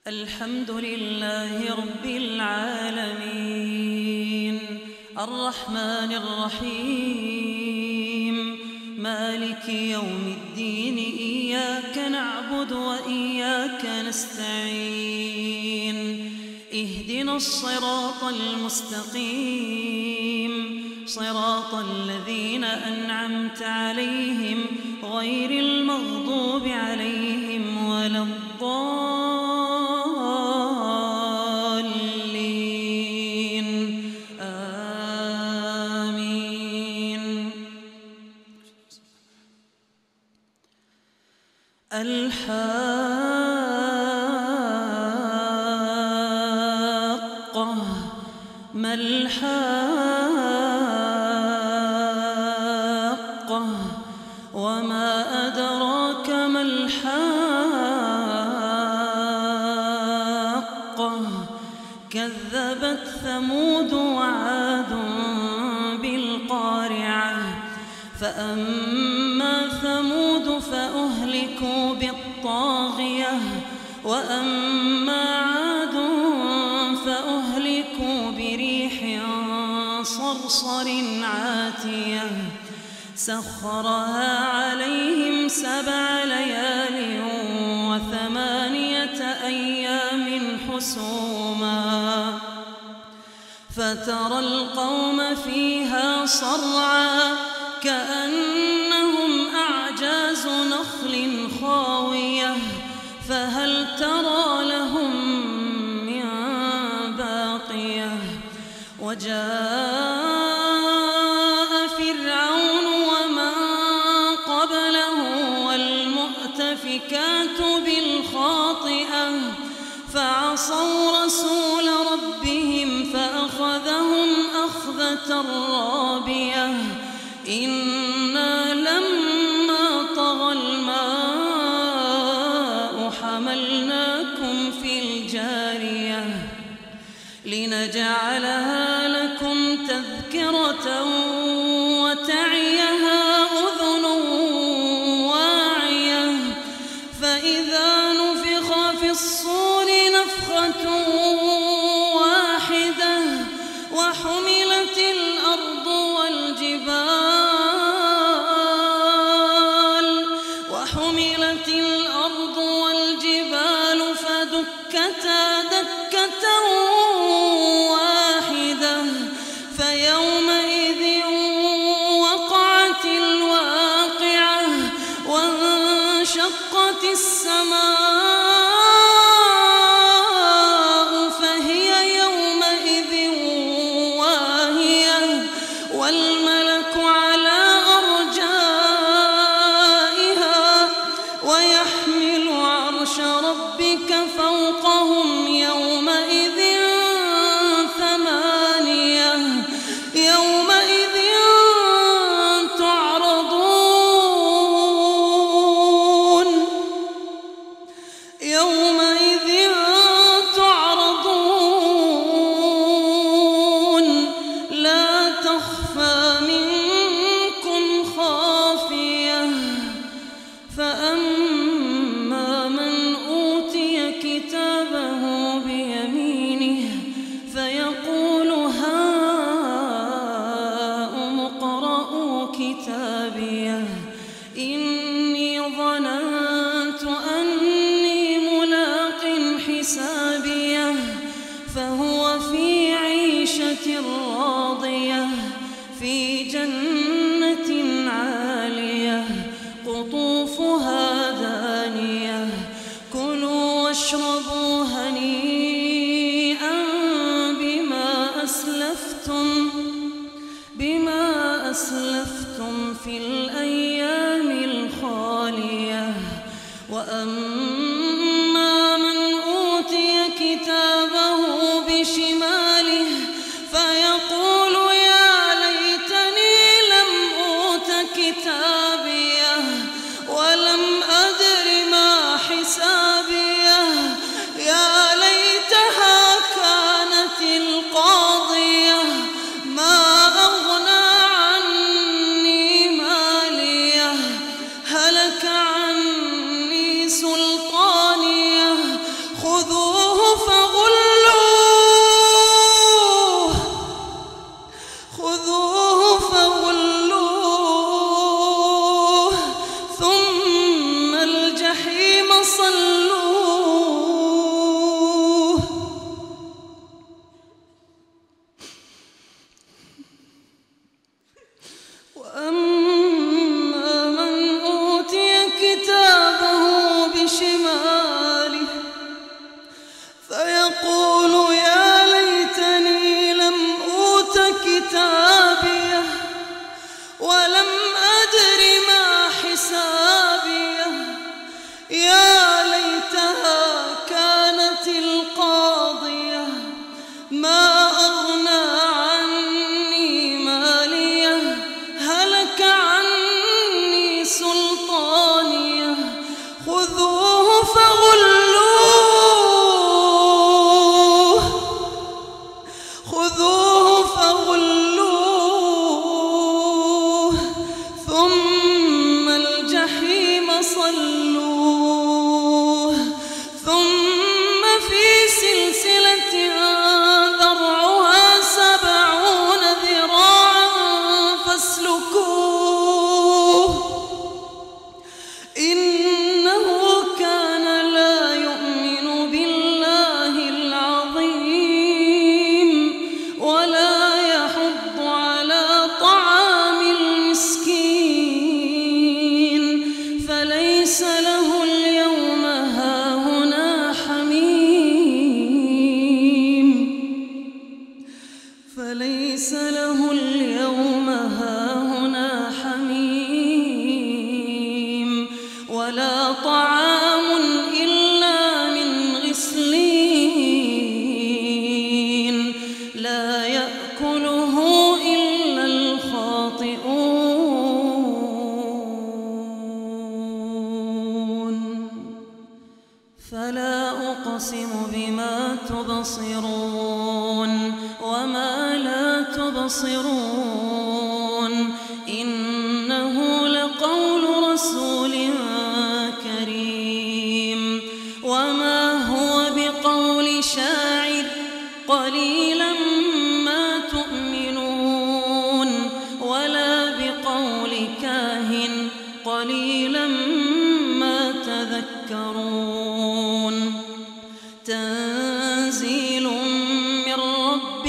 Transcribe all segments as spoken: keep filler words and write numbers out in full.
الحمد لله رب العالمين الرحمن الرحيم مالك يوم الدين إياك نعبد وإياك نستعين اهدنا الصراط المستقيم صراط الذين أنعمت عليهم غير المغضوب عليهم ولا الضالين آمين. الحاقة ما الحاقة وما أدراك ما الحاقة كذبت ثمود وعاد بالقارعة فأما ثمود فأهلكوا بالطاغية وأما عاد فأهلكوا بريح صرصر عاتية سخرها عليهم سبع ليال وثمانية أيام حسوما فترى القوم فيها صرعا كأنهم أعجاز نخل خاوية فهل ترى لهم من باقية وجاء فرعون ومن قبله والمؤتفكات بالخاطئة فعصوا رسول ربهم فأخذهم أخذة رابية إنا لما طغى الماء حملناكم في الجارية لنجعلها لكم تذكرة وتعيها أذن واعية فإذا نفخ في الصور نفخة واحدة وحملت الأرض والجبال وحملت الأرض والجبال فدكتا دكة واحدة فيومئذ وقعت الواقعة وانشقت السماء فهي يومئذ واهية والملك على أرجائها ويحمل عرش ربك فوقهم يومئذ ثمانية يومئذ تعرضون يومئذ تعرضون لا تخفى منكم خافية فأما من أوتي كتابه بيمينه فيقول هاؤم اقرءوا كتابيه إني ظننت أني ملاق حسابيه فهو في عيشة راضية في جنة عالية قطوفها دانية كلوا واشربوا هنيئا بما أسلفتم بما أسلفتم في الأيام الخالية وأما من أوتي كتابه بشماله فيقول يا ليتني لم أوت كتابيه ولم أدر ما حسابيه يا ليتها كانت القاضية ما أغنى عني ماليه هلك عني سلطانيه حسابيه يا ليتها كانت القاضية ما أغنى عني ماليه هلك عني سلطانيه خذوه فغلوه خذوه فغلوه ثم الجحيم صلوه ثم في سلسلة ذرعها سبعون ذراعا فاسلكوه إنه كان لا يؤمن بالله العظيم ولا يحض على طعام المسكين فليس له اليوم هاهنا حميم فليس له اليوم هاهنا حميم ولا طعام إلا من غسلين لا يأكله إلا الخاطئون فلا أقسم بما تبصرون وما لا تبصرون إنه لقول رسول كريم وما هو بقول شاعر قليلا ما تؤمنون ولا بقول كاهن قليلا ما تذكرون تنزيل من رب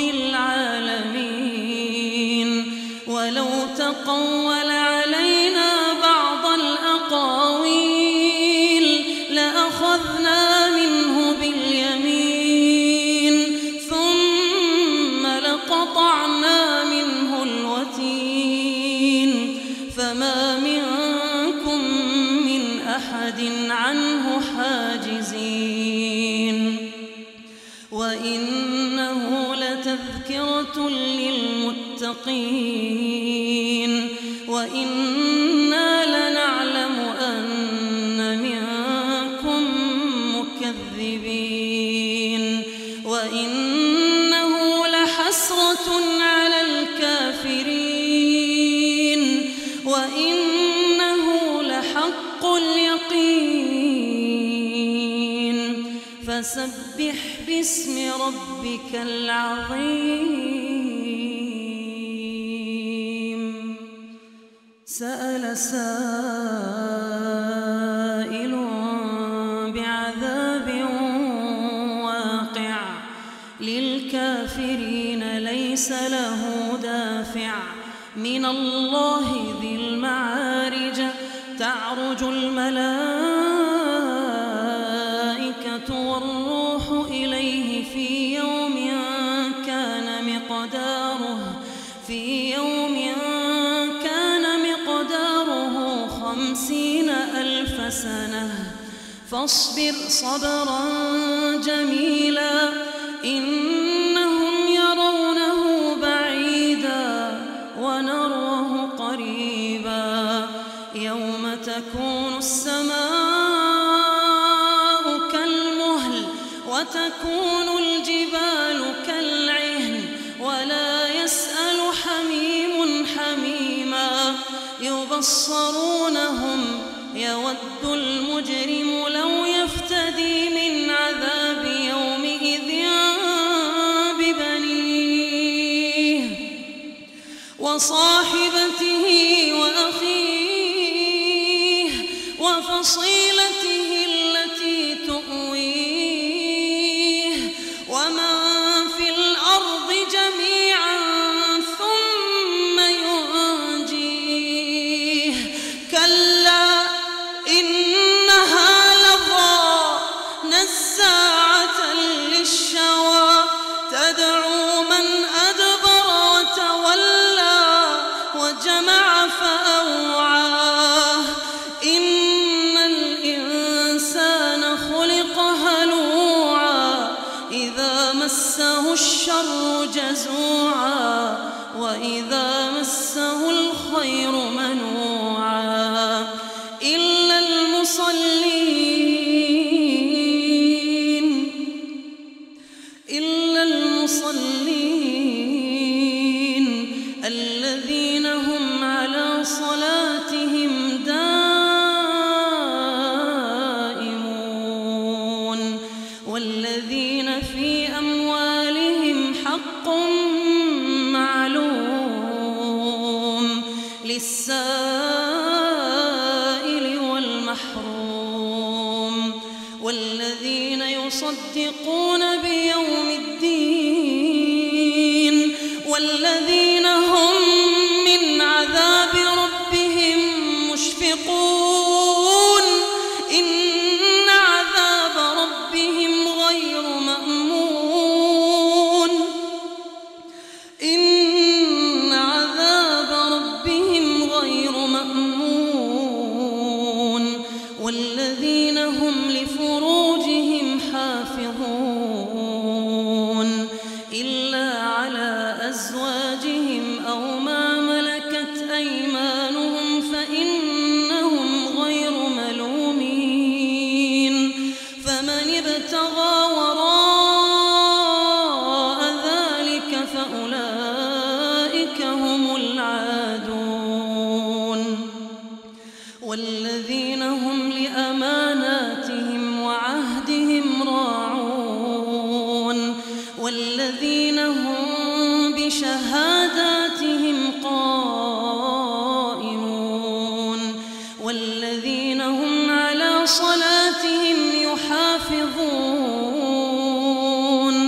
العالمين ولو تقول علينا بعض الأقاويل لأخذنا منه باليمين ثم لقطعنا منه الوتين فما منكم من أحد عنه حاجزين وإنه لتذكرة للمتقين وإنا لنعلم أن منكم مكذبين وإنه لحسرة على الكافرين وإنه لحق اليقين فسبح باسم ربك العظيم سأل سائل بعذاب واقع للكافرين ليس له دافع من الله ذي المعارج تعرج الملائكة والروح إليه في يوم كان مقداره في يوم كان مقداره خمسين ألف سنة فاصبر صبرا جميلا إنهم يرونه بعيدا ونروه قريبا يوم تكون السماء كالمهل وتكون الجبال كالعهن ولا يسأل حميم حميما يبصرونهم يود المجرم لو يفتدي من عذاب يومئذ ببنيه وصاحبته وأخيه وفصيلته التي تؤويه ومن في الأرض جميعا ثم ينجيه كلا إنها لظى نزاعة للشوى تدعو من أدبر وتولى وجمع فأوعاه السائل والمحروم والذين يصدقون بيوم الدين والذين هم من عذاب ربهم مشفقون إن عذاب ربهم غير مأمون إن عذاب ربهم غير مأمون والذين هم لفروجهم حافظون إلا على أزواجهم أو ما ملكت أيمانهم فإنهم غير ملومين فمن ابتغى وراء ذلك فأولئك هم العادون والذين هم لأماناتهم وعهدهم راعون والذين هم بشهاداتهم قائمون والذين هم على صلاتهم يحافظون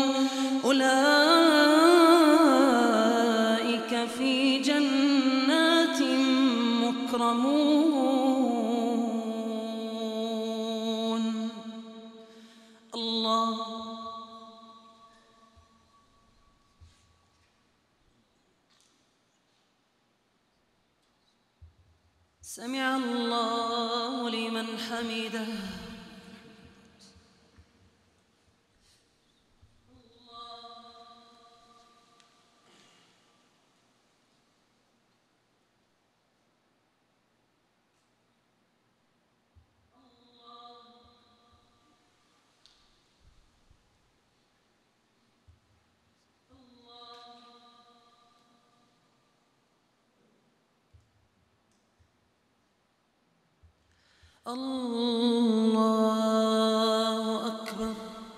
أولئك في جنات مكرمون. الله سمع الله لمن حمده. الله أكبر.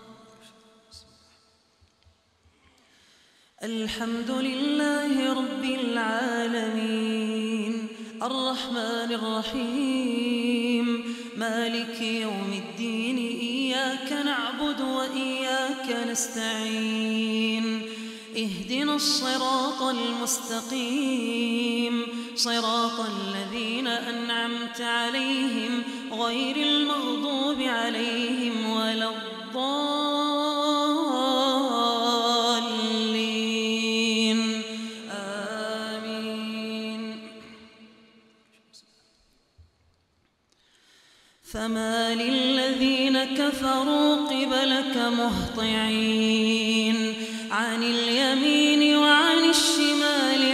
الحمد لله رب العالمين الرحمن الرحيم مالك يوم الدين إياك نعبد وإياك نستعين اهدنا الصراط المستقيم صراط الذين أنعمت عليهم غير المغضوب عليهم ولا الضالين آمين. فما للذين كفروا قبلك مهطعين عن اليمين وعن الشمال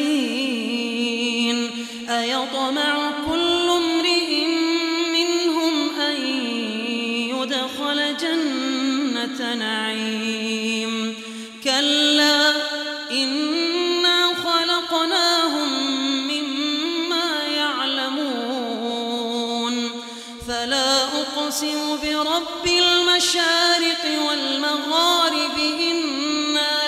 عزين أيطمع كل امرئ منهم أن يدخل جنة نعيم كلا إنا خلقناهم مما يعلمون فلا أقسم برب المشارق والمغارب إنا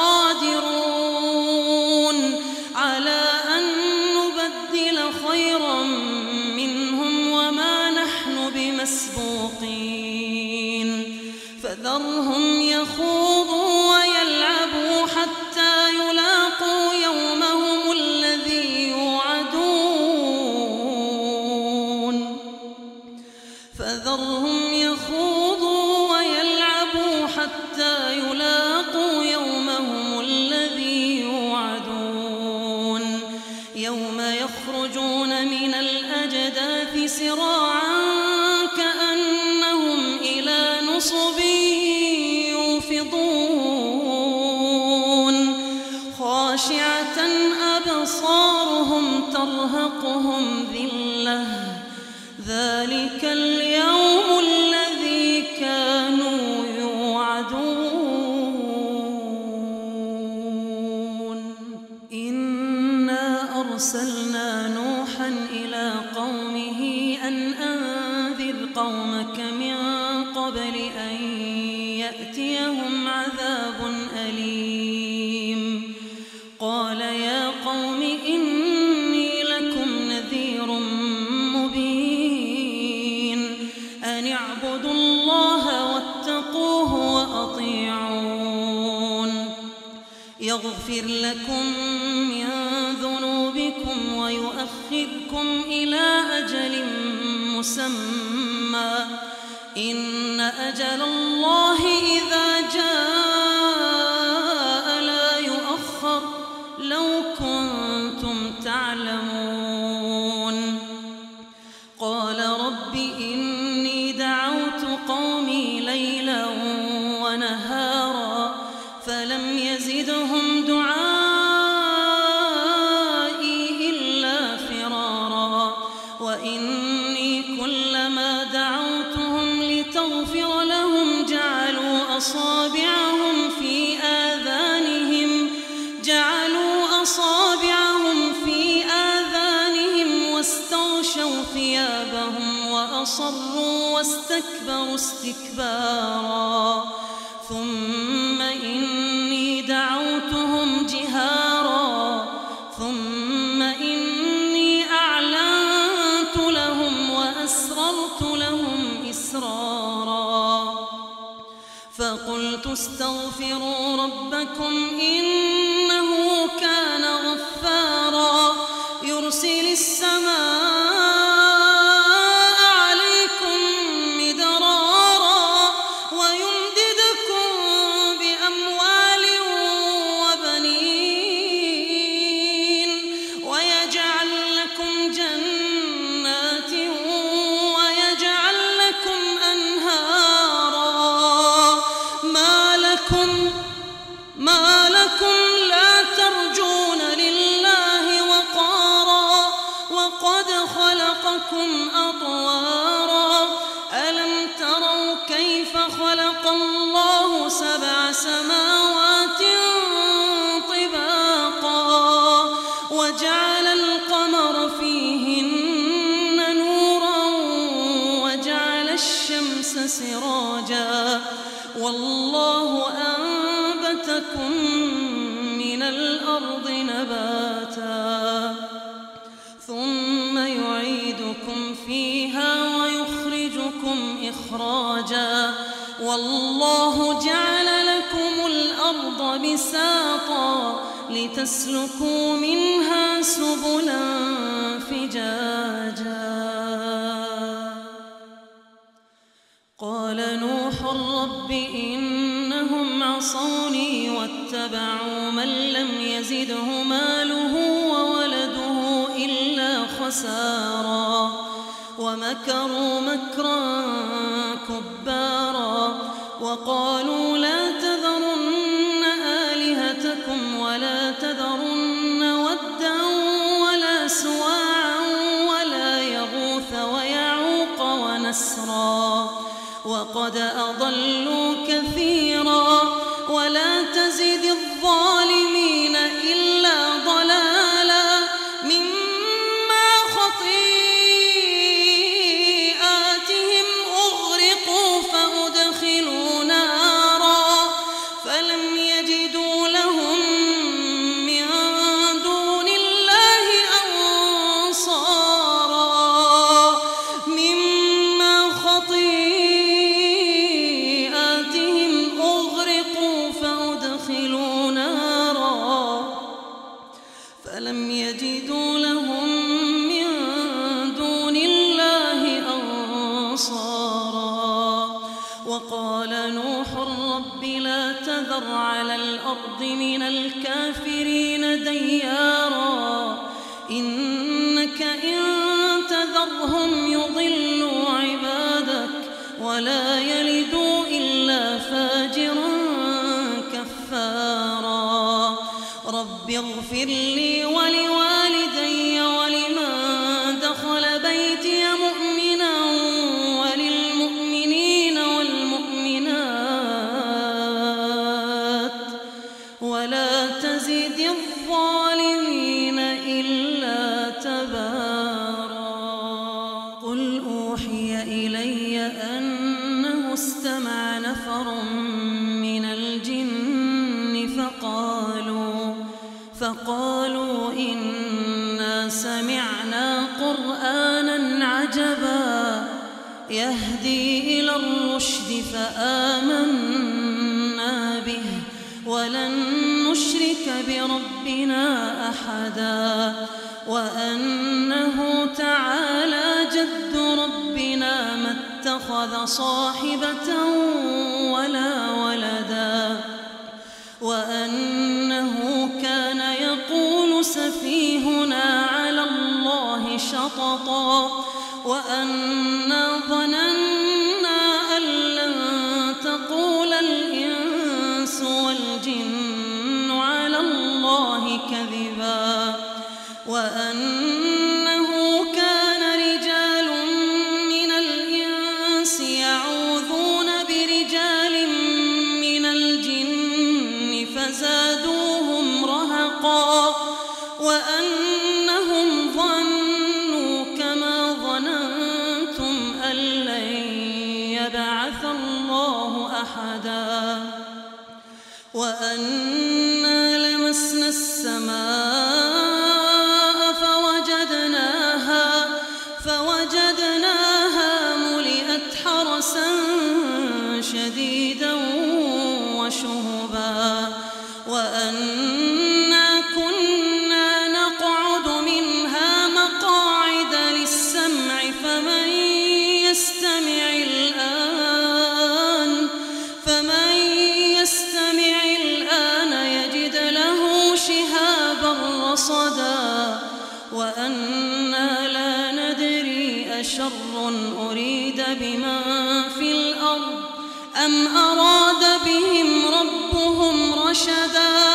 لقادرون على أن نبدل خيرا منهم وما نحن بمسبوقين فذرهم يخوضوا ويلعبوا حتى يلاقوا يومهم الذي يوعدون فذرهم يخوضوا ويلعبوا حتى يلاقوا يومهم الذي يوعدون يوم يخرجون من الأجداث سراعا كأنهم إلى نصب يوفضون خاشعة أبصارهم ترهقهم ذلة ذلك اليوم الذي كانوا يوعدون إنا أرسلنا نوحا إلى قومه أن أنذر قومك من قبل أن يأتيهم عذاب أليم قال يا قوم إني لكم نذير يغفر لكم من ذنوبكم ويؤخركم إلى أجل مسمى إن أجل الله إذا جاء لا يؤخر لو كنتم تعلمون. قال رب إني دعوت قومي ليلا ونهارا فلم يزدهم دعائي إلا فرارا وإني كلما دعوتهم لتغفر لهم جعلوا أصابعهم في آذانهم جعلوا أصابعهم في آذانهم واستغشوا ثيابهم وأصروا واستكبروا استكبارا ثم إني دعوتهم جهارا ثم إني أعلنت لهم وأسررت لهم إسرارا فقلت استغفروا ربكم إنه كان غفارا يرسل السماء ما لكم لا ترجون لله وقارا وقد خلقكم أطوارا ألم تروا كيف خلق الله سبع سماوات طباقا وجعل القمر فيهن نورا وجعل الشمس سراجا والله أنبتكم من الأرض نباتا ثم يعيدكم فيها ويخرجكم إخراجا والله جعل لكم الأرض بساطا لتسلكوا منها سبلا فجاجا. قال نوح رب إنهم عصوني واتبعوا من لم يزده ماله وولده إلا خسارا ومكروا مكرا كبارا وقالوا لا تذرن آلهتكم ولا تذرن ودا ولا سواعا ولا يغوث ويعوق ونسرا وقد أضلوا كثيرا ولا تزد الظالمين إلا ضلالا مما خطيئاتهم أغرقوا فأدخلوا نارا فلم يجدوا لهم من دون الله أنصارا مما خطيئاتهم فلم يجدوا لهم من دون الله أنصارا. وقال نوح رب لا تذر على الأرض من الكافرين ديارا إنك إن تذرهم يضلوا عبادك ولا يلدوا إلا فاجرا كفارا. رب اغفر لي ولوالدي ولمن دخل بيتي مؤمنا وللمؤمنين والمؤمنات ولا تزد الظالمين إلا تبارا. قل أوحي إلي أنه استمع نفر من الجن فقالوا فقالوا إنا سمعنا قرآنا عجبا يهدي إلى الرشد فآمنا به ولن نشرك بربنا أحدا وأنه تعالى جد ربنا ما اتخذ صاحبة ولا ولدا وأنه كان يقول سفيهنا على الله شططا وأنا ظننا أن لن تقول الإنس والجن على الله كذبا وأنه كان رجال من الإنس يعوذون برجال من الجن فزادوهم رهقا وأنهم ظنوا كما ظننتم أن لن يبعث الله أحدا وأنا لمسنا السماء فوجدناها فوجدناها ملئت حرسا شديدا وشهبا وأنا كنا نقعد منها مقاعد للسمع فمن يستمع الآن فمن يستمع الآن يجد له شهابا رصدا وأنا لا ندري أشر أريد بمن في الأرض أم أراد بهم ربهم رشدا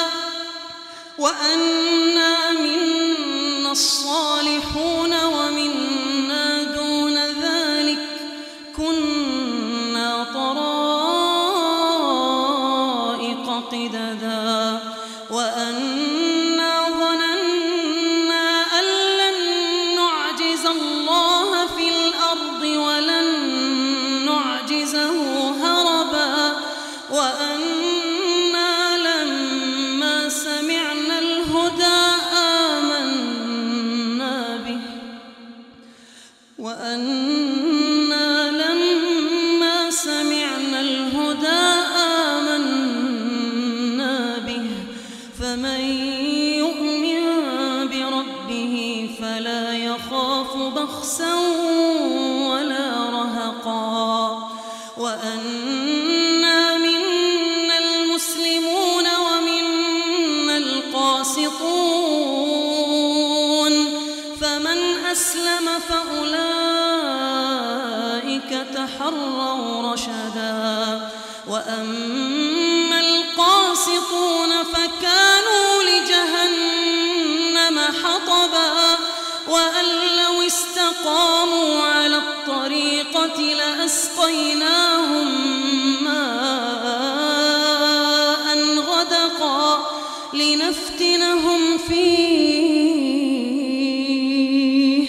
وأنا منا الصالحون ومنا دون ذلك كنا طرائق قددا وأنا ظننا أن لن نعجز الله في الأرض ولن نعجزه هربا وأنا لما سمعنا الهدى آمنا به وأنا لما سمعنا الهدى آمنا به فمن يؤمن بربه فلا يخاف بخسا ولا رهقا وأنا منا المسلمون ومنا القاسطون فمن أسلم فأولئك تحروا رشدا وأما القاسطون فكانوا لجهنم حطبا وأن لو استقاموا على الطريقة لأسقيناهم ماء غدقا لنفتنهم فيه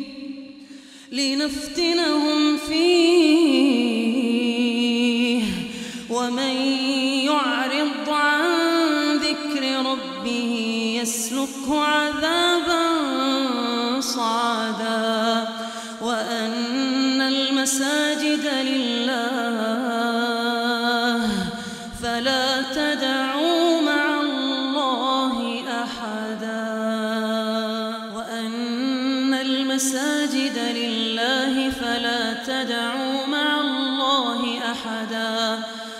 لنفتنهم فيه ومن يعرض عن ذكر ربه يسلكه عذابا صعدا وأن المساجد لله فلا تدعوا مع الله أحدا وأن المساجد لله فلا تدعوا مع الله أحدا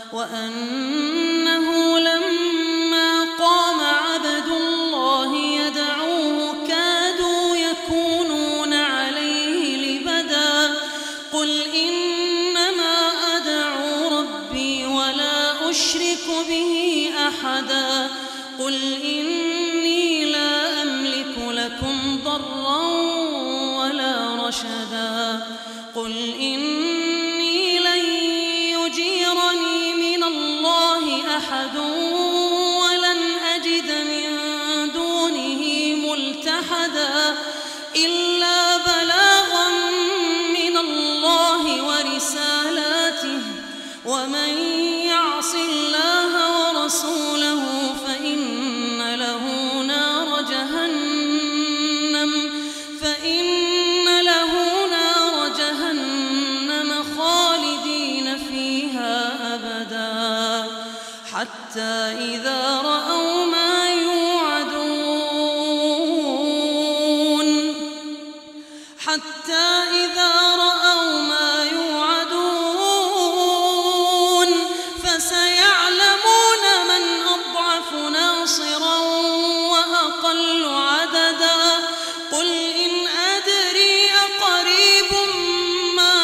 وأنه لما قام عبد الله يدعوه كادوا يكونون عليه لبدا قل إنما أدعو ربي ولا أشرك به أحدا قل إني لا أملك لكم ضرا ولا رشدا قل إني لن يجيرني من الله أحد ولن أجد من دونه ملتحدا إلا بلاغا من الله ورسالاته ومن يعص الله ورسوله فإن له نار جهنم فإن له نار جهنم خالدين فيها أبدا حتى إذا رأوا ما يوعدون حتى إذا رأوا ما يوعدون فسيعلمون من أضعف ناصرا وأقل عددا قل إن أدري أقريب ما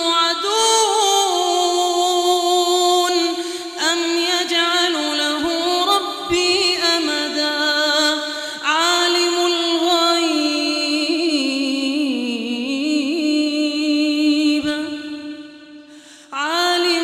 توعدون أم يجعل له ربي أمدا عالم الغيب عالم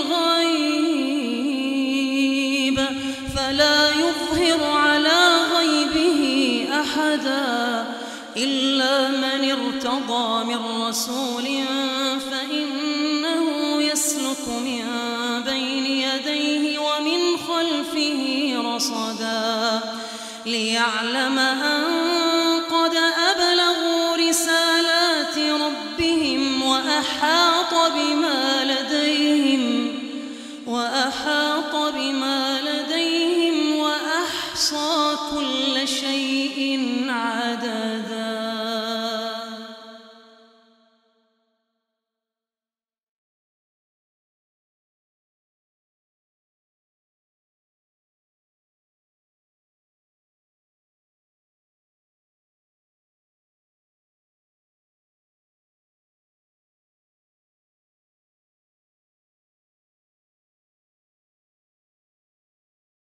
الغيب فلا يظهر على غيبه أحدا إلا من ارتضى من رسول فإنه يسلك من بين يديه ومن خلفه رصدا ليعلم أن قد أبلغوا رسالات ربهم وأحاط بما لديهم وأحاط بما لديهم وأحصى كل